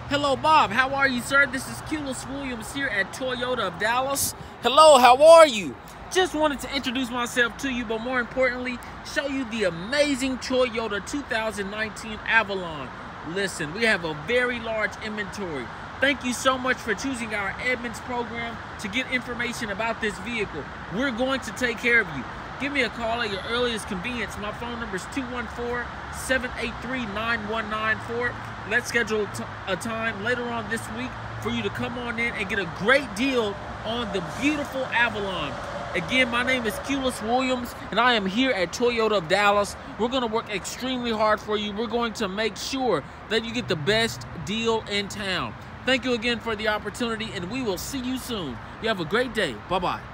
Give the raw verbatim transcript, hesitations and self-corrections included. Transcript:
Hello, Bob. How are you, sir? This is Culis Williams here at Toyota of Dallas. Hello, how are you? Just wanted to introduce myself to you, but more importantly, show you the amazing Toyota two thousand nineteen Avalon. Listen, we have a very large inventory. Thank you so much for choosing our Edmunds program to get information about this vehicle. We're going to take care of you. Give me a call at your earliest convenience. My phone number is two one four, seven eight three, nine one nine four. Let's schedule a time later on this week for you to come on in and get a great deal on the beautiful Avalon. Again, my name is Culis Williams, and I am here at Toyota of Dallas. We're going to work extremely hard for you. We're going to make sure that you get the best deal in town. Thank you again for the opportunity, and we will see you soon. You have a great day. Bye-bye.